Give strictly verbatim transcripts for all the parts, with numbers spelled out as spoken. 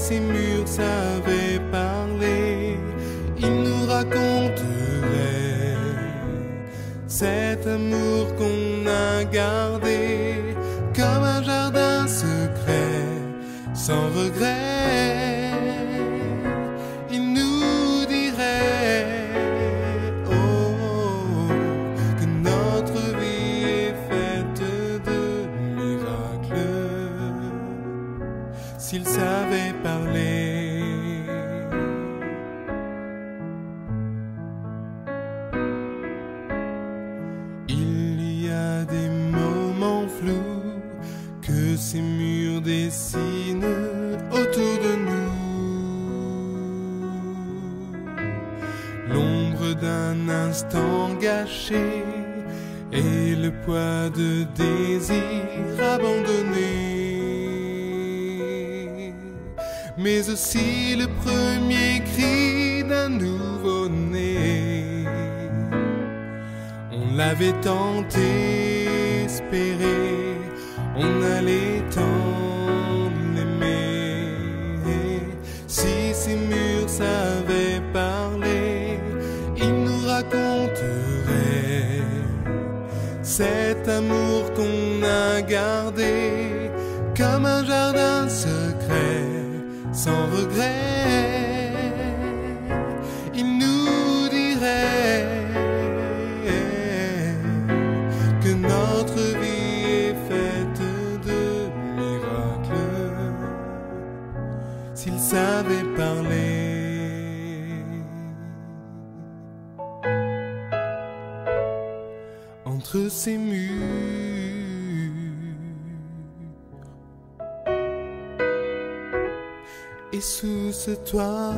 ces murs savaient parler, ils nous raconteraient cet amour qu'on a gardé comme un jardin secret, sans regret. Ils nous diraient oh, oh, que notre vie est faite de miracles, s'ils savaient parler. Il y a des moments flous que ces murs dessinent autour de nous, l'ombre d'un instant gâché et le poids de désirs abandonnés, mais aussi le premier cri d'un nouveau-né. On l'avait tant espéré, on allait tant l'aimer. Si ces murs savaient parler, ils nous raconteraient cet amour qu'on a gardé comme un jardin secret, sans regret. Ils nous diraient que notre vie est faite de miracles, s'ils savaient parler. Entre ces murs et sous ce toit,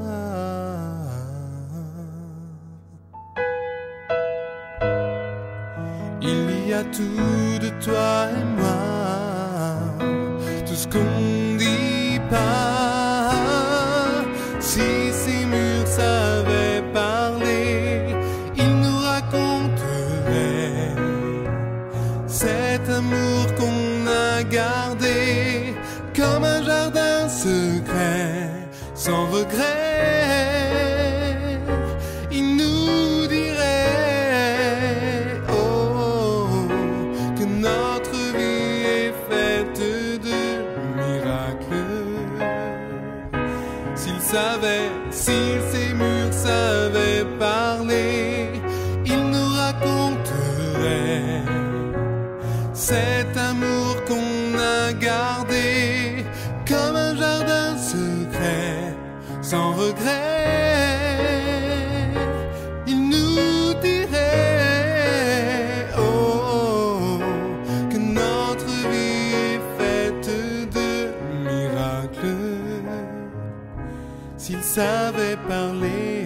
il y a tout de toi et moi, tout ce qu'on dit pas. Si ces murs savaient parler, ils nous raconteraient cet amour qu'on a gardé comme un jardin secret, sans regret. Ils nous diraient oh, que notre vie est faite de miracles, s'ils savaient, si ces murs savaient parler, ils nous raconteraient cet amour qu'on a gardé comme un jardin secret, sans regret. Ils nous diraient oh, que notre vie est faite de miracles, s'ils savaient parler.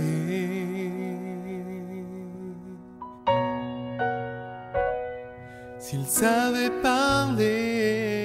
S'ils savaient parler.